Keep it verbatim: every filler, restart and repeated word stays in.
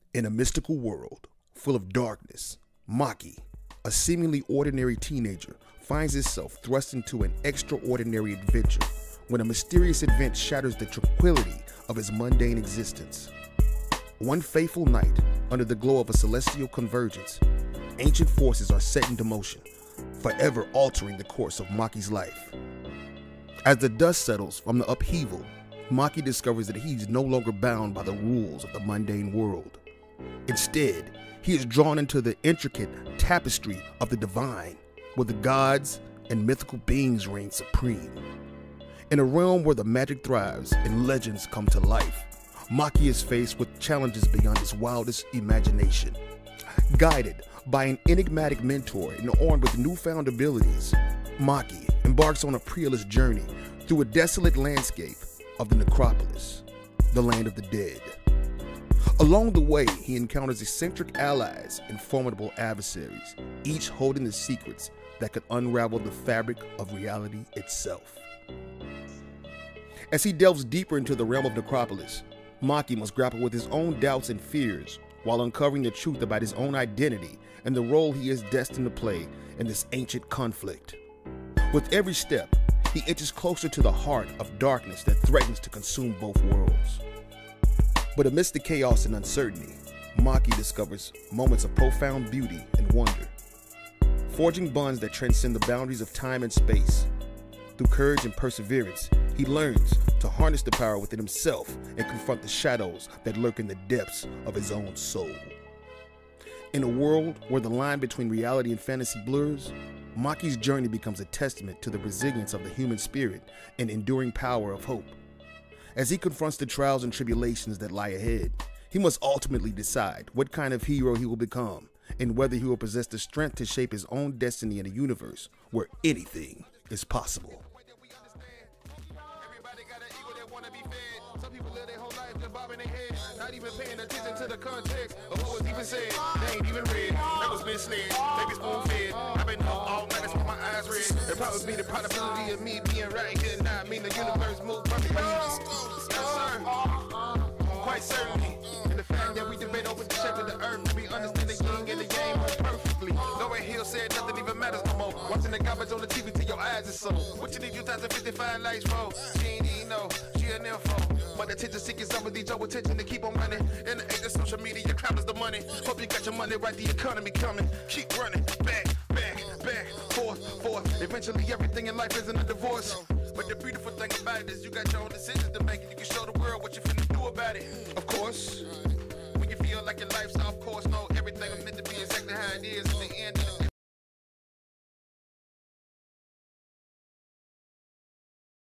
In a mystical world full of darkness, Maki, a seemingly ordinary teenager, finds himself thrust into an extraordinary adventure when a mysterious event shatters the tranquility of his mundane existence. One fateful night, under the glow of a celestial convergence, ancient forces are set into motion, forever altering the course of Maki's life. As the dust settles from the upheaval, Maki discovers that he is no longer bound by the rules of the mundane world. Instead, he is drawn into the intricate tapestry of the divine, where the gods and mythical beings reign supreme. In a realm where the magic thrives and legends come to life, Maki is faced with challenges beyond his wildest imagination. Guided by an enigmatic mentor and armed with newfound abilities, Maki embarks on a perilous journey through a desolate landscape of the necropolis, the land of the dead. Along the way, he encounters eccentric allies and formidable adversaries, each holding the secrets that could unravel the fabric of reality itself. As he delves deeper into the realm of necropolis, Maki must grapple with his own doubts and fears while uncovering the truth about his own identity and the role he is destined to play in this ancient conflict. With every step, he inches closer to the heart of darkness that threatens to consume both worlds. But amidst the chaos and uncertainty, Maki discovers moments of profound beauty and wonder, forging bonds that transcend the boundaries of time and space. Through courage and perseverance, he learns to harness the power within himself and confront the shadows that lurk in the depths of his own soul. In a world where the line between reality and fantasy blurs, Maki's journey becomes a testament to the resilience of the human spirit and enduring power of hope. As he confronts the trials and tribulations that lie ahead, he must ultimately decide what kind of hero he will become and whether he will possess the strength to shape his own destiny in a universe where anything is possible. Some people live their whole life just bobbing their head, not even paying attention to the context of what was even said. They ain't even read, that was misled, they be spoon-fed. I've been up all night, that's with my eyes red. It probably be the probability of me being right here and not mean the universe move perfectly. Yes, sir. Quite certainly. And the fact that we debate over the shape of the earth, we understand the yin and the yang more perfectly. Lauryn Hill said nothing even matters no more. Watching the garbage on the T V till your eyes is so. What you need two thousand fifty-five lights for? She ain't even know, she an info. But attention seeking some of these your attention to keep on running. In the age of social media, your crowd is the money. Hope you got your money right, the economy coming. Keep running, back, back, back, forth, forth. Eventually everything in life isn't a divorce. But the beautiful thing about it is you got your own decisions to make and you can show the world what you finna do about it. Of course, when you feel like your life's off course, no